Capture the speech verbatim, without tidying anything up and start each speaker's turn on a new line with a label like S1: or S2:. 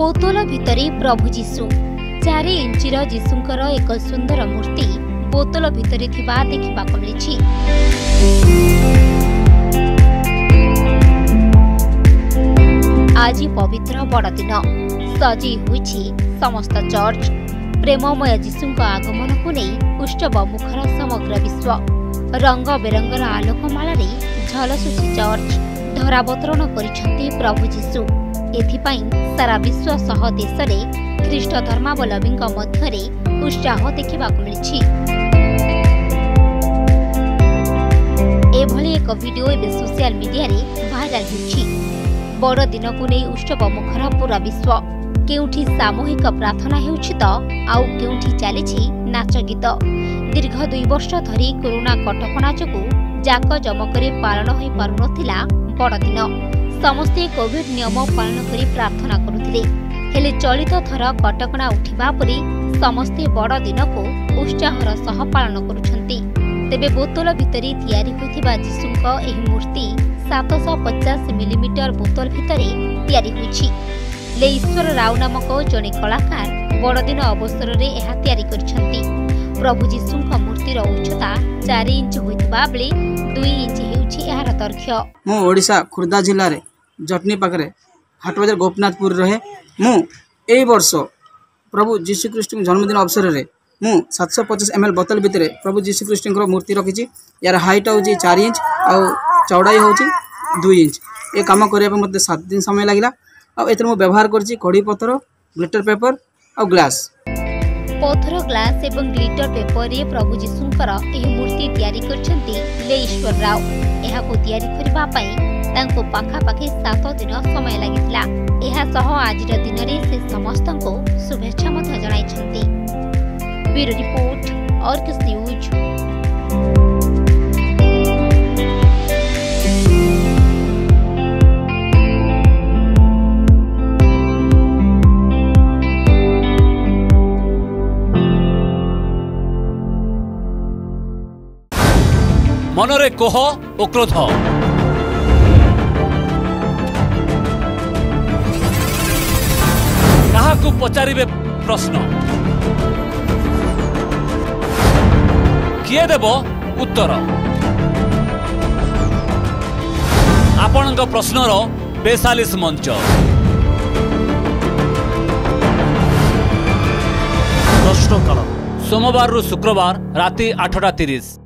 S1: बोतल भितरे प्रभु जीशु चार इंचर जीशुंकर एक सुंदर मूर्ति बोतल भितरे थिबा देखिबाक मिलिछि। आज पवित्र बड़दिन सजी होइछि समस्त चर्च। प्रेममय जीशुंक आगमन को नहीं उत्सव मुखर समग्र विश्व। रंग बेरंगर आलोकमाल झलसुछि चर्च। धरावतरण करिछन्ति प्रभु जीशु। एथिपाई सारा विश्व सह देश में ख्रीष्ट धर्मावलंबी मध्य उत्साह देखा मिली। एभली एक वीडियो एवं सोशल मीडिया रे भाइराल होछि। बड़ दिन को नहीं उत्सव मुखर पूरा विश्व। केउठी सामूहिक प्रार्थना हेउछि त आउ केउठी चलीछि नाच गीत। दीर्घ दुई वर्ष धरी कोरोना कटकणा जोगु जाक जमकरे पालन होई पारुनथिला बड़ दिन। समस्ते कोविड नियम पालन करी प्रार्थना करुथिले। हेले चलित थर कटकणा उठिबा परि समस्ते बड़ दिन को उत्साहर सह पालन करुछन्ति। तेबे बोतल भितरे तयारी होइथिबा जीशुंक एही मूर्ति सात सौ पचास मिलीमीटर बोतल भितरे तयारी होइछि। ले ईश्वर राव नामक जणे कलाकार बड़ दिन अवसर रे एहा तयारी करिछन्ति। प्रभु जीशुंक मूर्तिर उच्चता चार इंच होइथिबा बेले दुई इंच हेउछि एहार दर्घ्य।
S2: मो ओडिशा खुर्दा जिल्ला रे जटनी पाखरे हाटबाजार गोपनाथपुर रहे। मु एई वर्ष प्रभु जीशु ख्रीष्ट जन्मदिन अवसर रे मु सात सौ पचास एम एल बोतल भितर प्रभु जीशु ख्रीष्ट मूर्ति रखी। यार हाइट हूँ चार इंच आउ चौड़ाई हूँ दुई इंच। ये कम करने मत सात दिन समय लगे। आउ व्यवहार करछि कड़ी पत्थर ग्लिटर पेपर और ग्लास।
S1: पत्थर ग्लास एवं ग्लिटर पेपर रे प्रभु जीशुंकर एही मूर्ति तयारी करछन्ति ले ईश्वर राव। एहाको तयारी करबा पई तांको पाखापाखि सात दिन समय लागिथिला। एहा सह आजिर दिन रे से समस्तंको शुभेच्छा मध्य जणाइछन्ति। Bureau report Argus news.
S3: मनरे कोह ओ क्रोध काहाकू पचारिबे प्रश्न किए देब उत्तर। आपणक प्रश्नर बेचालीस मंच प्रश्नकाल सोमवार रु शुक्रवार राति आठटा तीस।